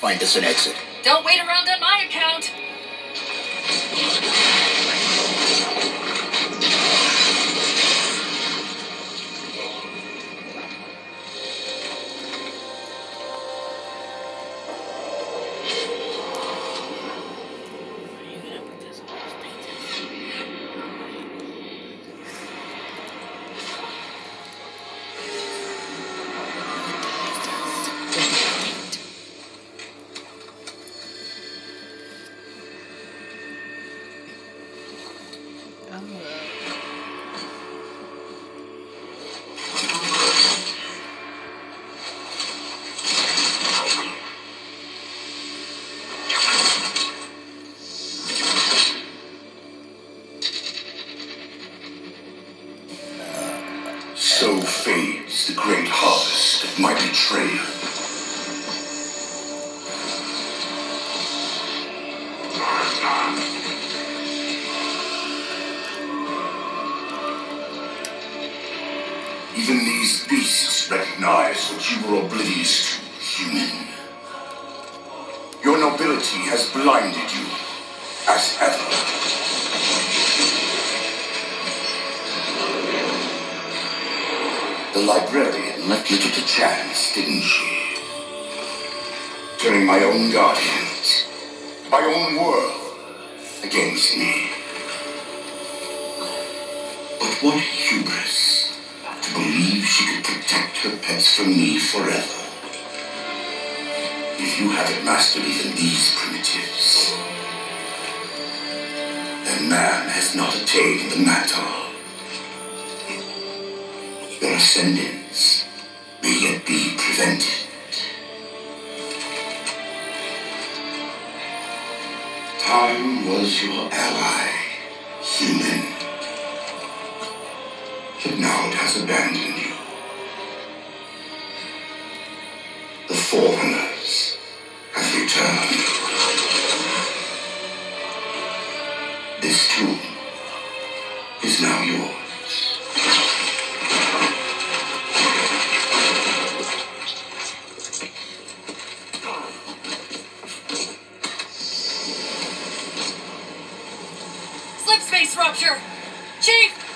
find us an exit. Don't wait around on my account. So fades the great harvest of my betrayal. Even these beasts recognize what you were oblivious to, human. Your nobility has blinded you, as ever. The librarian left little to chance, didn't she? Turning my own guardians, my own world, against me. But what hubris to believe she could protect her pets from me forever. If you haven't mastered even these primitives, then man has not attained the matter. Your ascendance may yet be prevented. Time was your ally, human. But now it has abandoned you. The forerunners have returned. This tomb is now yours. Slip space rupture! Chief!